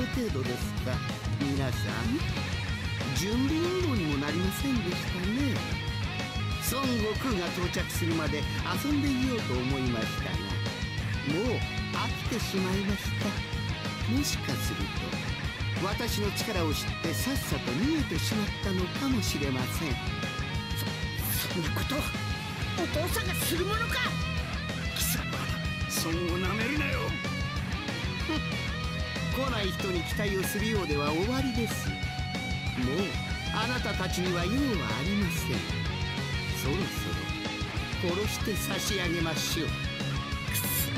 程度ですか。皆さん、準備運動にもなりませんでしたね。孫悟空が到着するまで遊んでいようと思いましたが、もう飽きてしまいました。もしかすると私の力を知ってさっさと逃げてしまったのかもしれません。 そんなことお父さんがするものか。 貴様、孫をなめるなよ。 来ない人に期待をするようでは終わりです。もうあなたたちには用はありません。そろそろ殺して差し上げましょう。 くそ。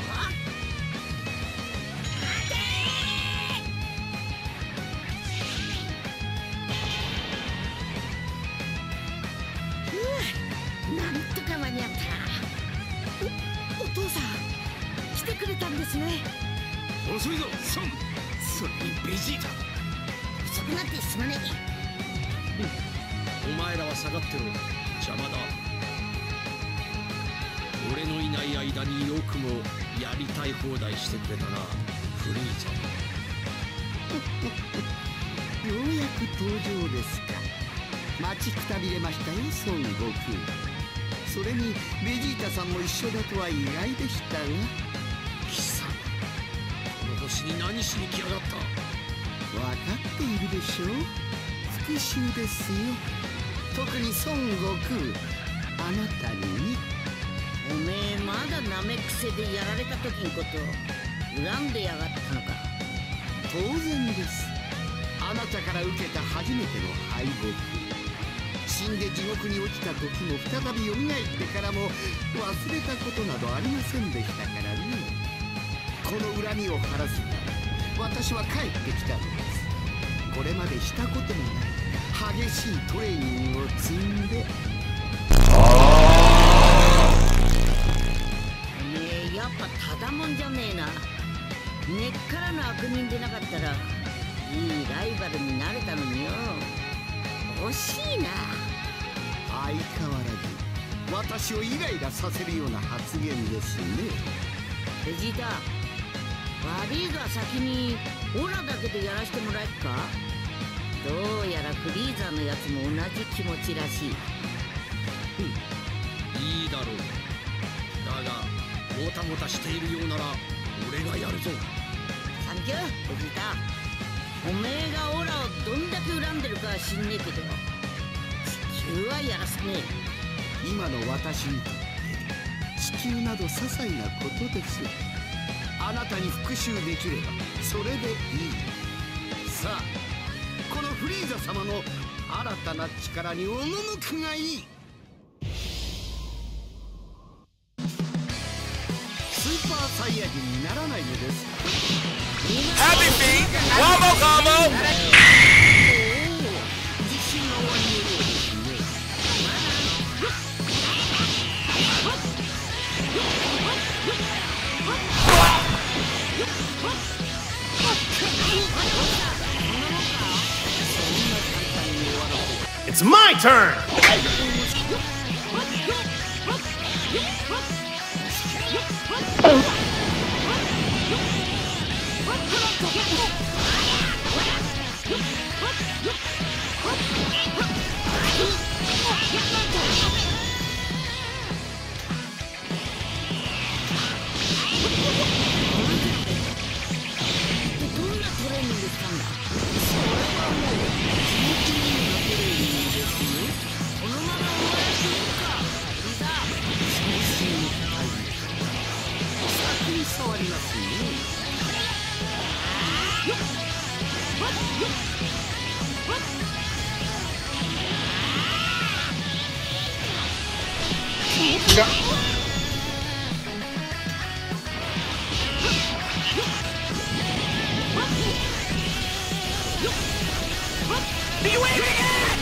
なんとか間に合った。お父さん来てくれたんですね。 遅いぞ孫。それにベジータ。 遅くなってすまねお前らは下がってろ。邪魔だ。俺のいない間によくもやりたい放題してくれたな、フリーザ。 ようやく登場ですか。待ちくたびれましたよ、孫悟空。それにベジータさんも一緒だとは意外でしたが。 貴様、この星に何しに来やがった。 分かっているでしょう。復讐ですよ。特に孫悟空、あなたに。 おめえまだナメクセでやられた時のこと恨んでやがったのか。 当然です。あなたから受けた初めての敗北、死んで地獄に落ちた時も再び蘇ってからも忘れたことなどありませんでしたからね。この恨みを晴らすため私は帰ってきたのです。これまでしたこともない激しいトレーニングを積んで。 おめえやっぱただもんじゃねえな。根っからの悪人でなかったらいいライバルになれたのによ。惜しいな。 相変わらず私をイライラさせるような発言ですね。 ベジータ、悪いが先にオラだけでやらしてもらえっか。どうやらフリーザのやつも同じ気持ちらしい。 いいだろう。だがもたもたしているようなら俺がやるぞ。 サンキューベジータ。おめえがオラをどんだけ恨んでるかは知んねえけど地球はやらせねえ。 今の私にとって地球など些細なことです。あなたに復讐できればそれでいい。さあ、このフリーザ様の新たな力に赴くがいい。スーパーサイヤ人にならないのですか。 Happy feet, one more combo. 自信が終わりのようですね。 It's my turn. Are you waving it?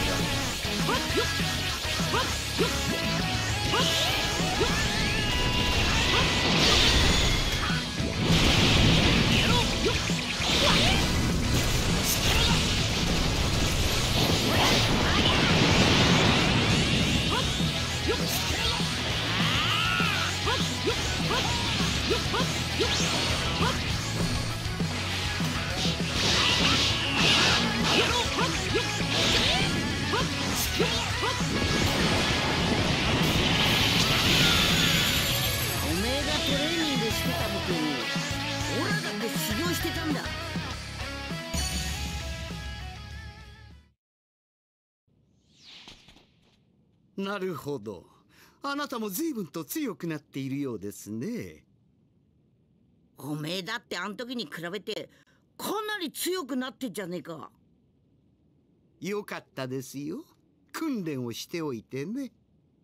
なるほど。あなたも随分と強くなっているようですね。 おめえだってあん時に比べてかなり強くなってんじゃねえか。 よかったですよ。訓練をしておいてね。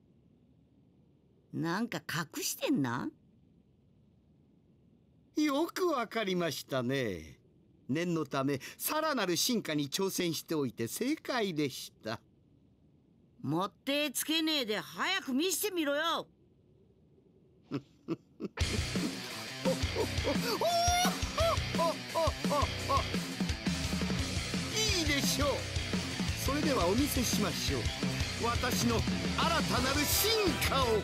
なんか隠してんな。 よくわかりましたね。念のためさらなる進化に挑戦しておいて正解でした。 もってつけねえで早く見せてみろよ。 いいでしょう。それではお見せしましょう。私の新たなる進化を。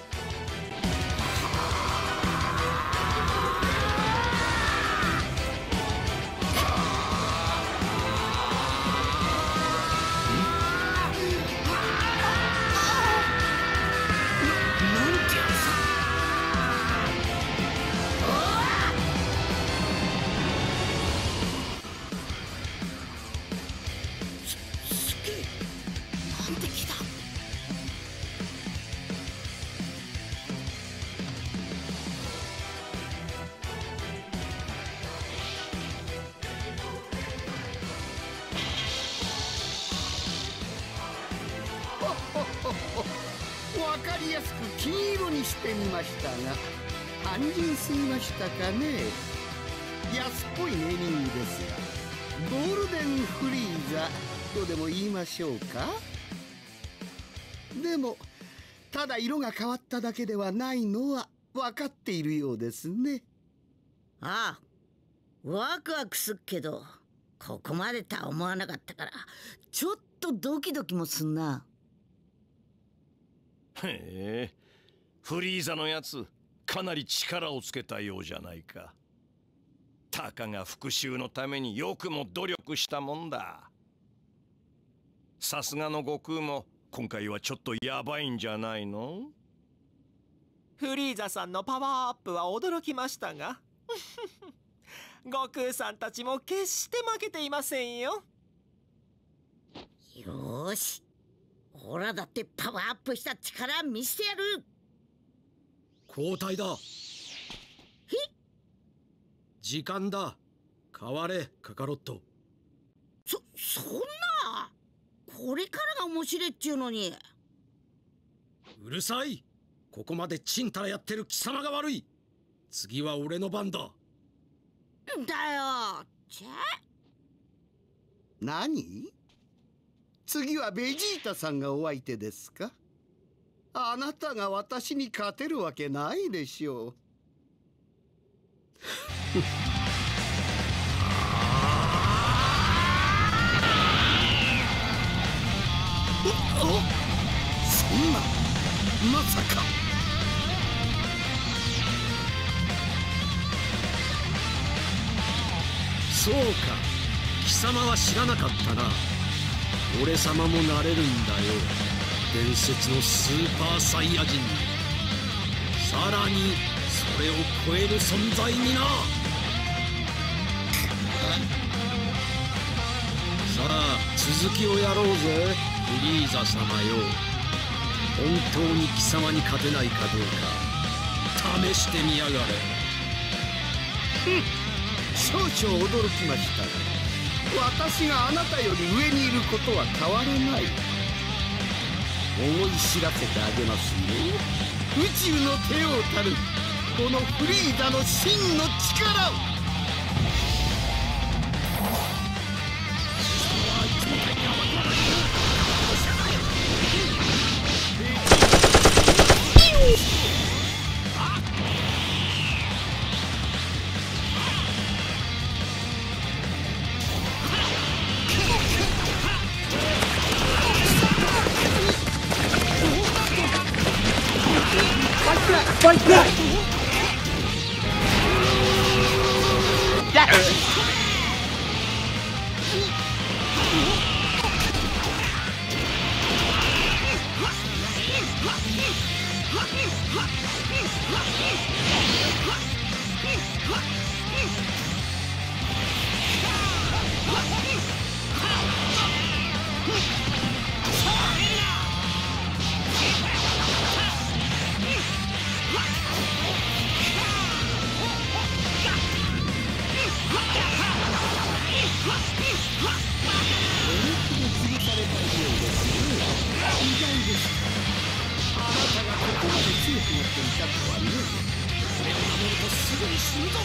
わかりやすく金色にしてみましたが、単純すぎましたかね。安っぽいネーミングですが、ゴールデンフリーザとでも言いましょうか。でもただ色が変わっただけではないのは分かっているようですね。 ああ、ワクワクすっけどここまでとは思わなかったからちょっとドキドキもすんな。 へえ、フリーザのやつかなり力をつけたようじゃないか。たかが復讐のためによくも努力したもんだ。さすがの悟空も今回はちょっとヤバいんじゃないの？ フリーザさんのパワーアップは驚きましたが悟空さんたちも決して負けていませんよ。 よーし、オラだってパワーアップした力見せてやる。 交代だ。時間だ。変われカカロット。 そんなこれからが面白いっちゅうのに。 うるさい。ここまでちんたらやってる貴様が悪い。次は俺の番だ。 だよ。 何？次はベジータさんがお相手ですか？あなたが私に勝てるわけないでしょう。そんな、まさか。 そうか、貴様は知らなかったな。俺様もなれるんだよ、伝説のスーパーサイヤ人に。さらにそれを超える存在にな。さあ続きをやろうぜ、フリーザ様よ。本当に貴様に勝てないかどうか試してみやがれ。 少々驚きましたが、私があなたより上にいることは変わらない。思い知らせてあげますよ、宇宙の帝王たるこのフリーザの真の力を。 っていたとはね。 これを守るとすぐに死ぬぞ。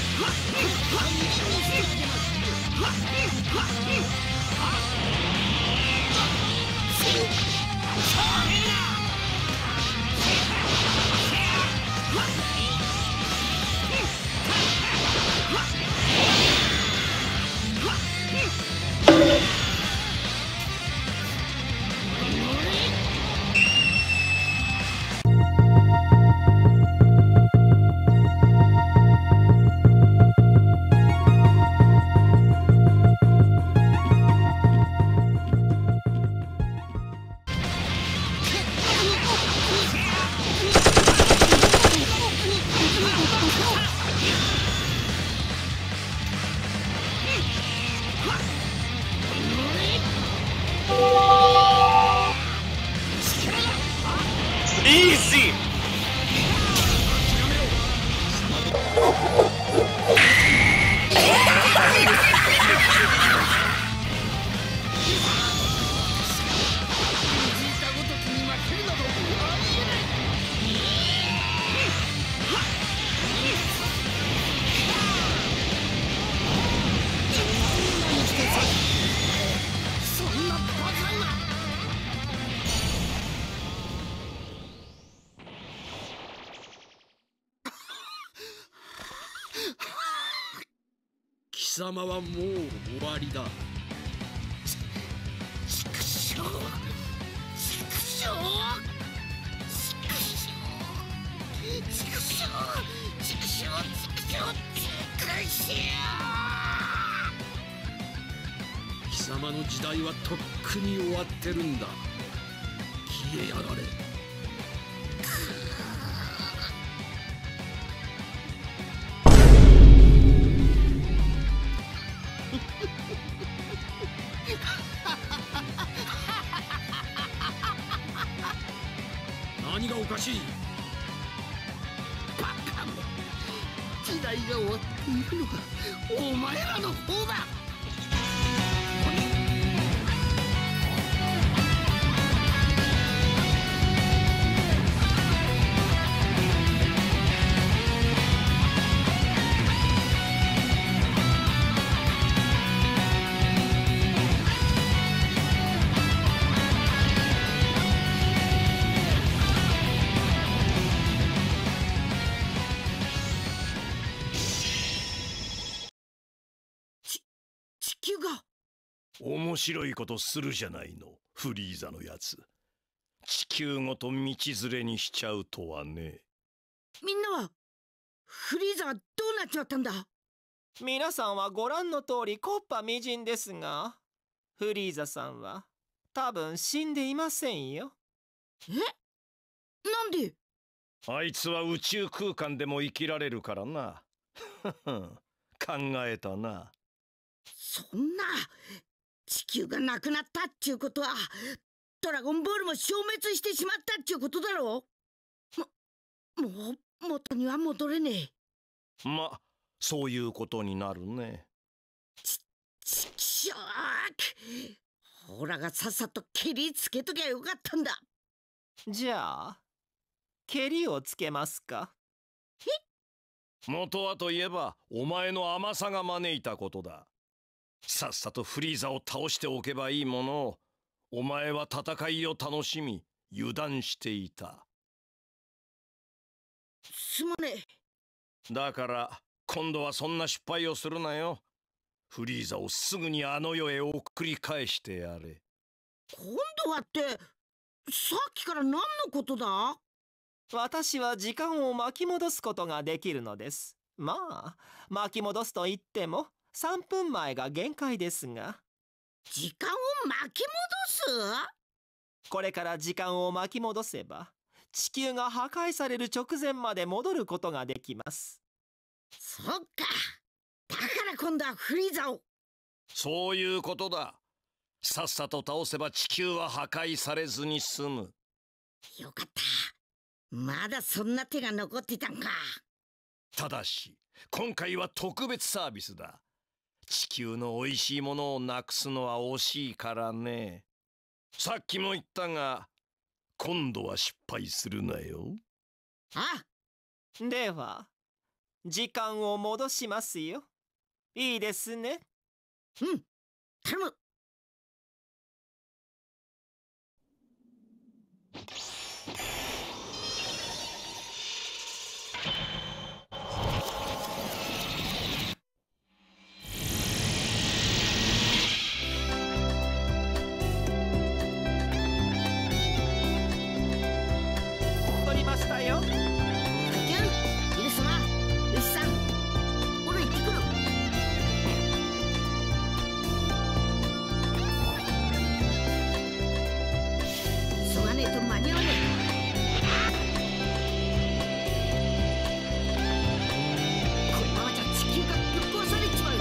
Easy! 貴様はもう終わりだ。貴様の時代はとっくに終わってるんだ。消えやがれ。何がおかしい？ 時代が終わっているのはお前らの方だ。 地球が。 面白いことするじゃないの、フリーザのやつ。地球ごと道連れにしちゃうとはね。 みんなはフリーザはどうなっちまったんだ？ 皆さんはご覧の通り木っ端みじんですが、フリーザさんは多分死んでいませんよ。 え？なんで？ あいつは宇宙空間でも生きられるからな。考えたな。 そんな、地球がなくなったっちゅうことはドラゴンボールも消滅してしまったっちゅうことだろう。もう元には戻れねえ。 ま、そういうことになるね。 ちくしょう。ほらがさっさとケリつけときゃよかったんだ。 じゃあケリをつけますか？ 元はといえばお前の甘さが招いたことだ。さっさとフリーザを倒しておけばいいものを、お前は戦いを楽しみ油断していた。 すまねえ。 だから今度はそんな失敗をするなよ。フリーザをすぐにあの世へ送り返してやれ。 今度はってさっきから何のことだ？ 私は時間を巻き戻すことができるのです。まあ巻き戻すと言っても3分前が限界ですが。 時間を巻き戻す？ これから時間を巻き戻せば地球が破壊される直前まで戻ることができます。 そっか。だから今度はフリーザを。 そういうことだ。さっさと倒せば地球は破壊されずに済む。 よかった。まだそんな手が残ってたんか。 ただし今回は特別サービスだ。地球のおいしいものをなくすのは惜しいからね。さっきも言ったが今度は失敗するなよ。 あ、 では時間を戻しますよ。いいですね。 うん、頼む。 取りましたよ。 サンキュー、イル様、牛さん、俺行ってくる。急がねえと間に合わねえ。このままじゃ地球がぶっ壊されちまう。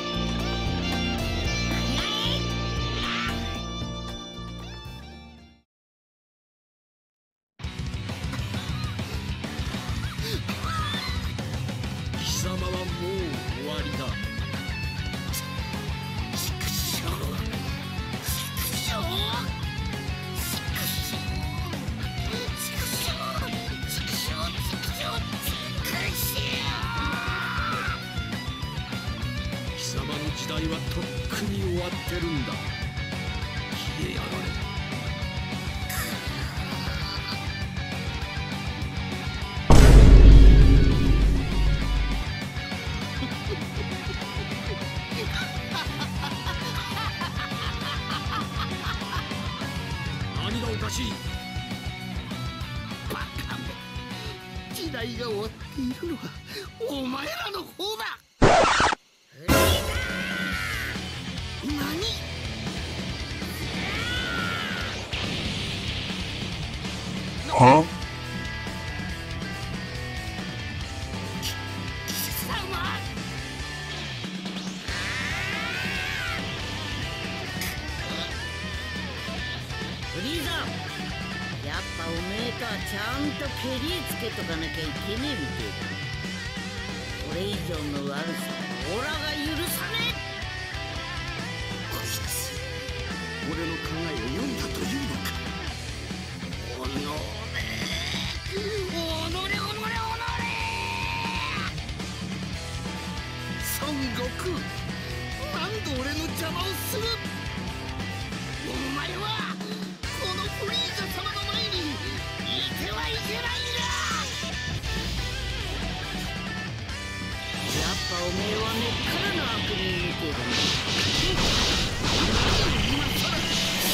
貴様はもう終わりだ。貴様の時代はとっくに終わってるんだ。消えやがれ。何がおかしい。 バカめ、時代が終わっているのはお前らの方だ。何？ Huh? 貴様！ フリーザ、やっぱおめえとはちゃんとケリつけとかなきゃいけねえみてえだ。これ以上の悪さオラが許さねえ。 こいつ、俺の考えを読んだというのか。おのれ、おのれ、おのれ、おのれ。孫悟空、何度俺の邪魔をする。お前はこのフリーザ様の前にいてはいけないんだ。 やっぱおめえは根っからの悪人みてえだな。 今さら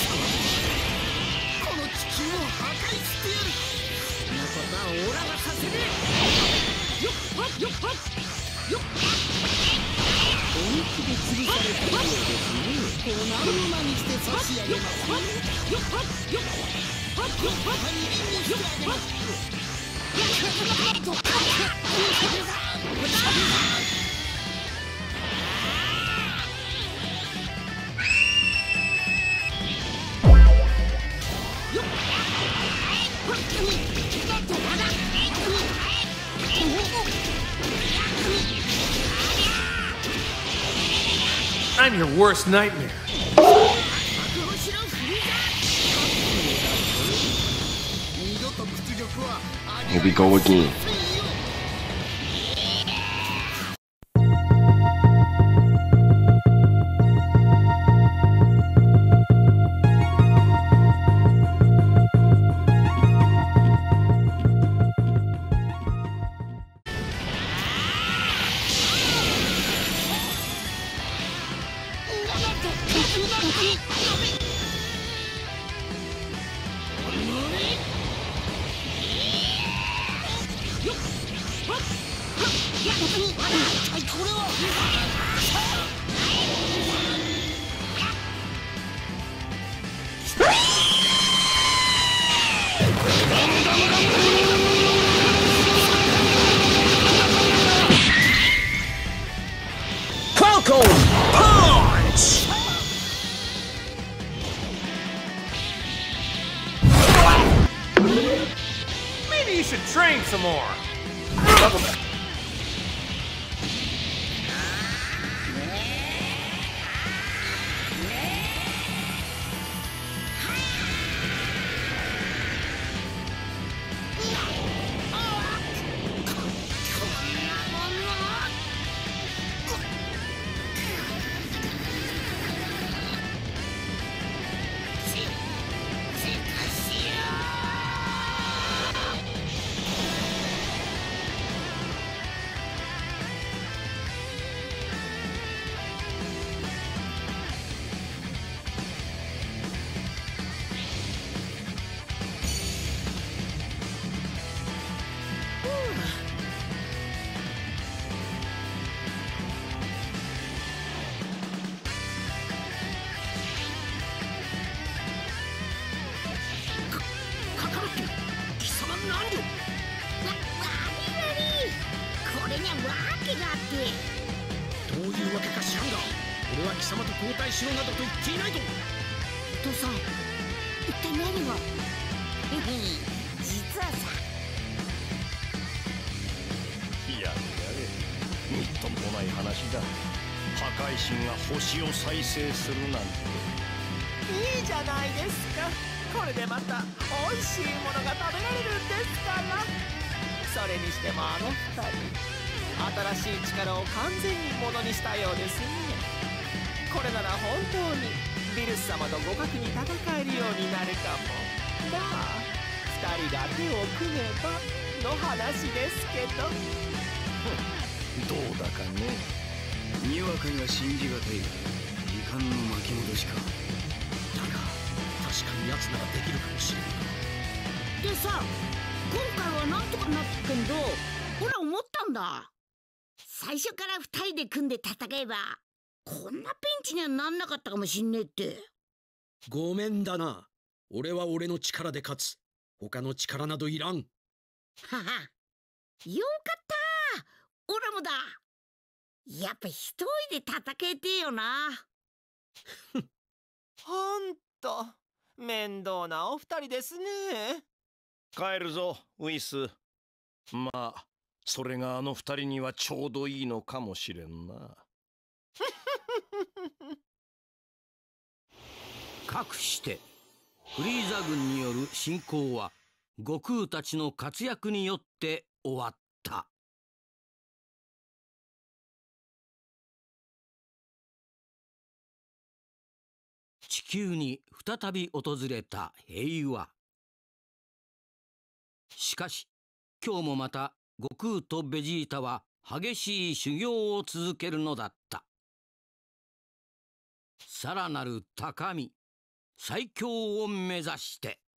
この地球を破壊してやる。 そんなことはオラがさせねえ。よっはっよっはっよっ。 本気で潰されたようですね。粉々にして差し上げます。 よっはっよっはっよっはっ大輪にしてあげます。 I'm your worst nightmare. 覚悟しろフリーザ。 二度と屈辱はあり Here we go again. ませんよ。 Falcon Punch! Maybe you should train some more. 俺は貴様と交代しろなどと言っていないぞ。 お父さん、一体何が。実はさ。 やれやれ、みっともない話だ。破壊神が星を再生するなんて。 いいじゃないですか。これでまた美味しいものが食べられるんですから。それにしてもあの二人、新しい力を完全にものにしたようですね。これなら本当にビルス様と互角に戦えるようになるかも。まあ二人が手を組めばの話ですけど。 どうだかね。 にわかには信じがたいが、時間の巻き戻しか。 だが確かに奴ならできるかもしれんな。 でさ、今回はなんとかなったけど、ほら思ったんだ。最初から二人で組んで戦えばこんなピンチにはなんなかったかもしんねえって。 ごめんだな。俺は俺の力で勝つ。他の力などいらん。 はは、よかったー。オラもだ。やっぱ一人で戦えてえよな。 ほんと面倒なお二人ですね。 帰るぞウィス。まあそれがあの二人にはちょうどいいのかもしれんな。 かくしてフリーザ軍による侵攻は悟空たちの活躍によって終わった。地球に再び訪れた平和。しかし今日もまた悟空とベジータは激しい修行を続けるのだった。さらなる高み、最強を目指して。